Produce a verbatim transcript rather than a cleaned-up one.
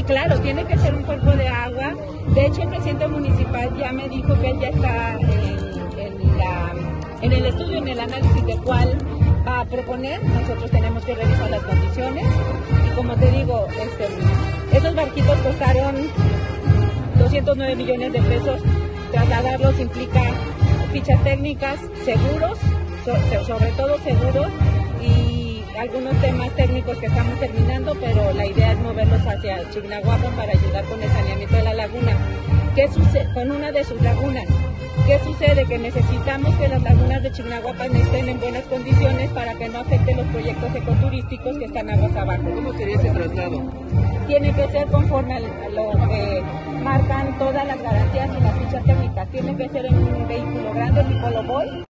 claro, tiene que ser un cuerpo de agua. De hecho, el presidente municipal ya me dijo que él ya está en, en, la, en el estudio, en el análisis de cuál va a proponer. Nosotros tenemos que revisar las condiciones. Y como te digo, este, esos barquitos costaron doscientos nueve millones de pesos. Trasladarlos implica fichas técnicas, seguros, so, sobre todo seguros, y algunos temas técnicos que estamos terminando, pero la idea es moverlos hacia Chignahuapan para ayudar con el saneamiento de la laguna. ¿Qué sucede con una de sus lagunas? ¿Qué sucede? Que necesitamos que las lagunas de Chignahuapan estén en buenas condiciones para que no afecten los proyectos ecoturísticos que están aguas abajo. ¿Cómo sería ese traslado? Tiene que ser conforme a lo que marcan todas las garantías y las fichas técnicas. Tiene que ser en un vehículo grande tipo Loboy.